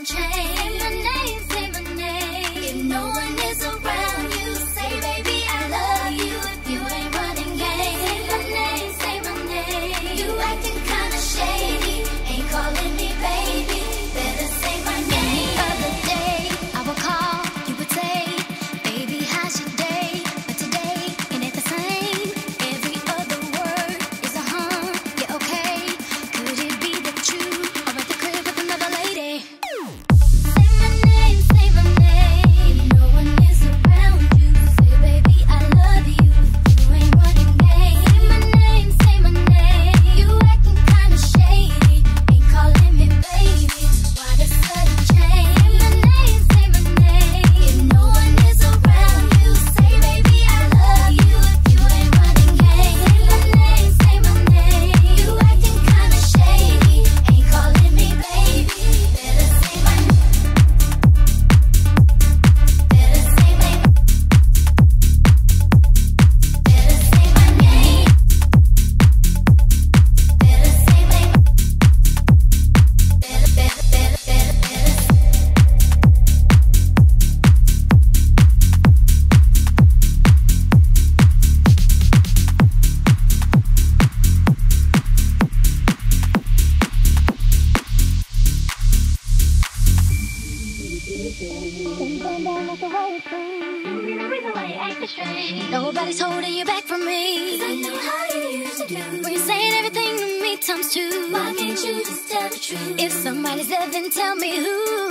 sudden change. Say my name, say my name. If no one is around you, say baby I love you. If you ain't running game, say my name. You acting kinda shady, ain't calling me baby. Better say my name. The other day I would call, you would say, baby how's your day? But today ain't it the same? Every other word is a yeah okay. Could it be that you are at the crib with another lady? Say my name, say my name. No one is around you. Say baby I love you. You ain't running game. Say my name, say my name. You acting kinda shady, ain't calling me baby. Why the sudden change? Say my name. If no one is around you, say baby I love you. If you ain't running game. Say my name. You acting kinda shady, ain't calling me baby. Better say my name. Better say my name. Better say my name. Better say my name. Nobody's holding you back from me. 'Cause I know how you used to do. When you're saying everything to me times two. Why can't you just tell the truth? If somebody's there, then tell me who.